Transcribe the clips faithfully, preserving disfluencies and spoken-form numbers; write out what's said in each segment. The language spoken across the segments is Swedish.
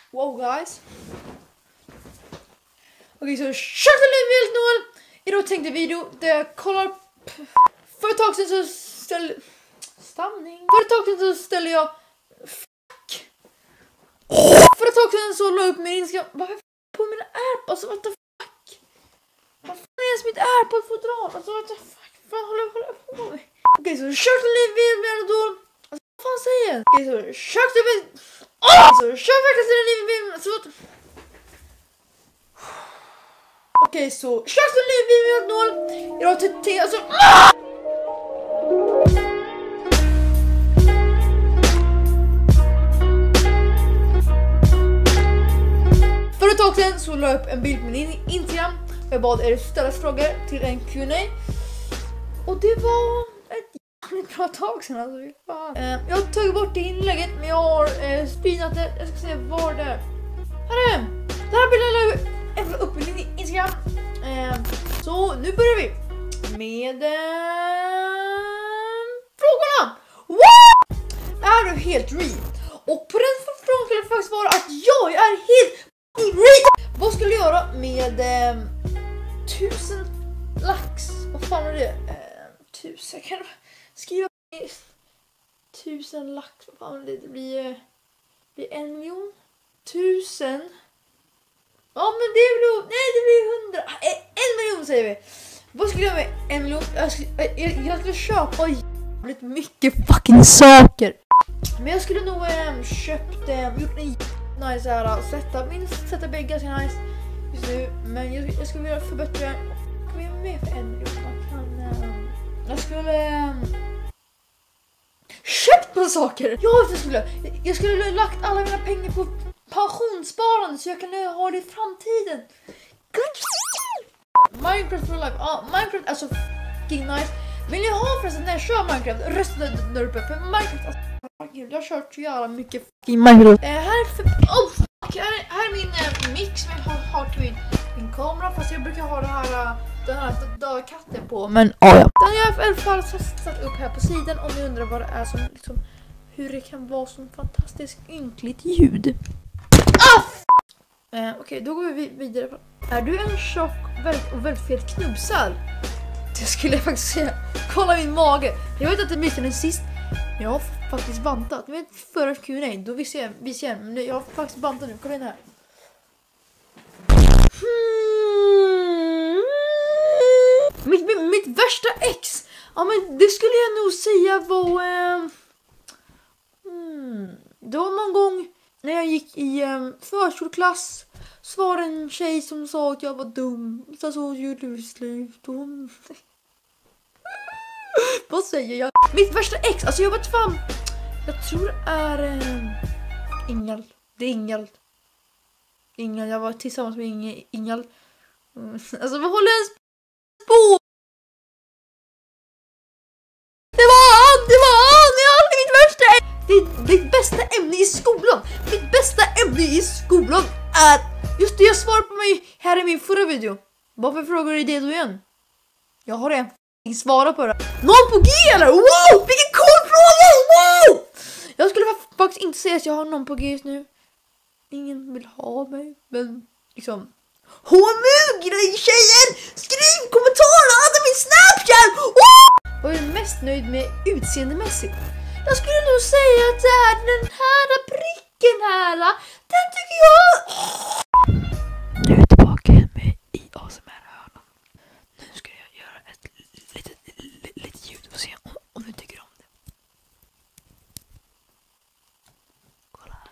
Wow guys. Okej, så kör till Noel. Idag tänkte video där jag kollar för ett tag sedan så ställer stamning. För ett tag sedan så ställer jag fuck. För ett tag sedan så la jag upp min Instagram. Varför på mina airpods? Alltså what the fuck? Vad fan är ens mitt airpod fodral? Alltså what the fuck? Vad håller jag på med? Okej, så kör till video. Alltså vad fan säger jag? Okej, så kör till video. Åh! Så kör verkligen till video. Alltså what? Okej, så kör till video noll. Jag till te alltså. För ett tag sedan så la jag upp en bild på min Instagram. Jag bad er ställa frågor till en Q and A. Och det var ett jävligt bra tag sedan alltså. Fan. Jag har tagit bort det inlägget men jag har eh, spinat det. Jag ska se var det är. Här är den. Den här bilden la jag upp på min Instagram. Eh, så nu börjar vi med eh, frågorna. What? Är du helt real? Och på den frågan skulle det faktiskt vara att jag är helt real. Vad skulle jag göra med eh, tusen lax? Vad fan är det? Eh, tusen kan jag skriva tusen lax. Vad fan är det? Det blir, eh, blir en miljon. Tusen. Ja men det blir, nej det blir hundra, en miljon säger vi. Vad skulle jag med en miljon? Jag skulle, jag, jag skulle köpa jävligt mycket fucking saker. Men jag skulle nog ähm, köpt, ähm, gjort en nice här, sätta, min sätta bägge ganska nice just nu. Men jag, jag skulle vilja förbättra, vad är med för en miljon? Man kan, ähm, jag skulle ähm, köpt på saker. Ja jag skulle, jag skulle ha lagt alla mina pengar på pensionssparande så jag kan ha det i framtiden. Minecraft for life. Ja, Minecraft är så fucking nice. Vill ni ha förresten när jag kör Minecraft? Rösta där uppe för Minecraft. Alltså, gud, jag har kört så jävla mycket fucking Minecraft. Eh, här, för, oh, fuck, här, här är min eh, mix som jag har, har till min, min kamera. Fast jag brukar ha det här, uh, den här döda katten på. Men oh, ja. Den har jag i alla fall satt upp här på sidan om ni undrar vad det är som liksom, hur det kan vara som fantastiskt ynkligt ljud. Ah! Eh, Okej, okay, då går vi vidare. Är du en tjock väldigt, och väldigt fet knubbsäl? Det skulle jag faktiskt säga. Kolla min mage. Jag vet att det missade den sist. Men jag har faktiskt bantat. Ni vet förra Q and A, då visste jag, visste jag. Men jag har faktiskt bantat nu. Kom in här. Hmm. Mitt, mitt, mitt värsta ex. Ja men det skulle jag nog säga var... Eh... Hmm. Det var någon gång... När jag gick i um, förskoleklass så var det en tjej som sa att jag var dum. Så så gjorde vi slut. Dum. Vad säger jag? Mitt värsta ex, alltså jag var fan. Jag tror det är um, Ingel. Det är Ingel. Ingel, jag var tillsammans med Inge, Ingel. Mm. Alltså vad håller ens på? Det var han, det var han. Jag är mitt värsta ex. Det, mitt bästa ämne i skolan. Mitt bästa ämne i skolan är... Just det, jag svarar på mig här i min förra video. Varför frågar du det då igen? Jag har redan svarat på det. Någon på G eller? Wow, vilken cool fråga! Wow! Jag skulle faktiskt inte säga att jag har någon på G just nu. Ingen vill ha mig, men liksom... H M U, tjejer! Skriv kommentarer, använd min Snapchat! Oh! Vad är du mest nöjd med utseendemässigt? Jag skulle nog säga att det är den här pricken här. Den tycker jag... Nu är jag tillbaka med i A S M R-hörnan. Nu ska jag göra ett litet, litet, litet ljud och se om, om du tycker om det. Kolla här.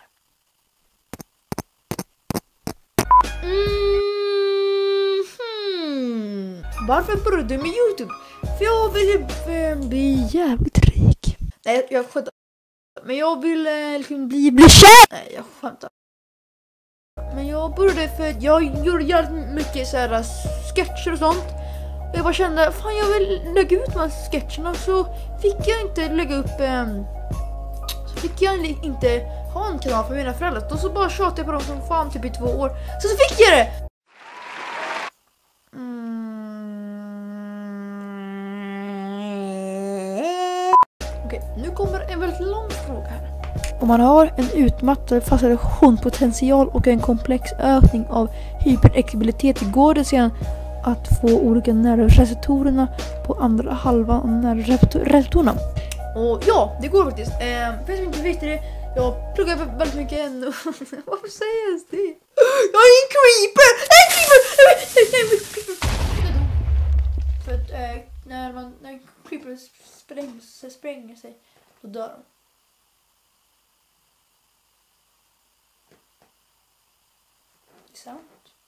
Mm -hmm. Varför började du med YouTube? För jag vill bli jävligt rik. Nej, jag skämtar. Men jag vill eh, liksom bli, bli kär. Nej, jag skämtar. Men jag började för att jag gjorde jävligt mycket så här sketcher och sånt. Och jag bara kände, fan jag vill lägga ut de här sketcherna. Så fick jag inte lägga upp... Eh, så fick jag inte ha en kanal för mina föräldrar. Och så bara tjatade jag på dem som fan typ i två år. Så så fick jag det! Mm. Okej, nu kommer en väldigt lång fråga här. Om man har en utmattad fascinationspotential och en komplex ökning av hyperexibilitet går det sedan att få olika nervreceptorerna på andra halvan av nervreceptorerna. Och ja, det går faktiskt. Eh, för jag inte visste det, jag pluggar väldigt mycket ännu. Varför säger jag det? Jag är en creeper! En creeper! För att eh, när man när en creeper spränger, spränger sig, då dör de. Sant.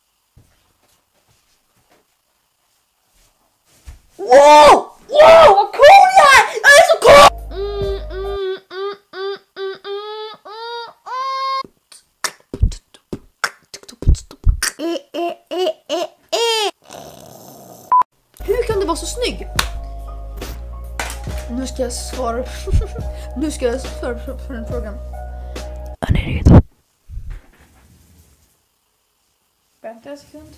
Wow! Wow! Vad cool jag är! Jag är så cool! Mm, mm, mm, mm, mm, mm, Hur kan du vara så snygg? Nu ska jag svara. Nu ska jag svara på den frågan. Är ni redo? Vänta en sekund.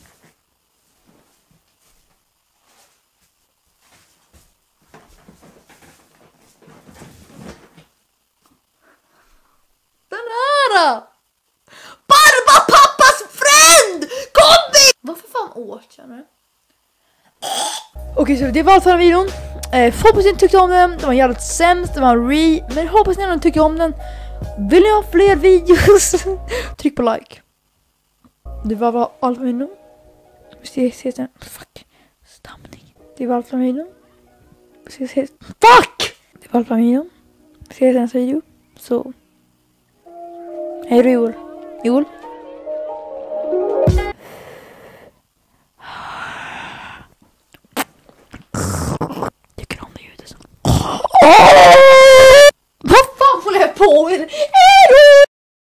Den här! Barbapappas friend! Kompis! Varför fan åt jag nu? Okej, så det var allt för den videon. Eh, hoppas ni tyckte om den. Den var jävligt sämst. Den var re... Men hoppas ni tyckte om den. Vill ni ha fler videos? Tryck på like. Det var bara allt för videon. Vi ses sen. Fuck. Stamning. Det var allt för videon. Vi ses. Fuck! Det var allt för videon. Vi ses i nästa video. Så. Hej då, Joel. Joel. Tycker om det ljudet så. Vad fan håller jag på med? Hej då!